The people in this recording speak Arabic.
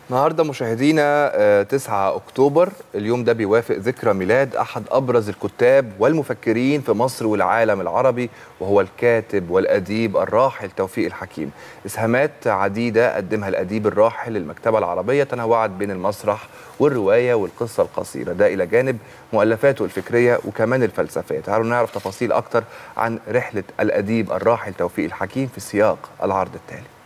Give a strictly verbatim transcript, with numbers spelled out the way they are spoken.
النهارده مشاهدينا آه، تسعة أكتوبر، اليوم ده بيوافق ذكرى ميلاد أحد أبرز الكتاب والمفكرين في مصر والعالم العربي، وهو الكاتب والأديب الراحل توفيق الحكيم. إسهامات عديدة قدمها الأديب الراحل للمكتبة العربية تنوعت بين المسرح والرواية والقصة القصيرة، ده إلى جانب مؤلفاته الفكرية وكمان الفلسفية. تعالوا نعرف تفاصيل أكتر عن رحلة الأديب الراحل توفيق الحكيم في سياق العرض التالي.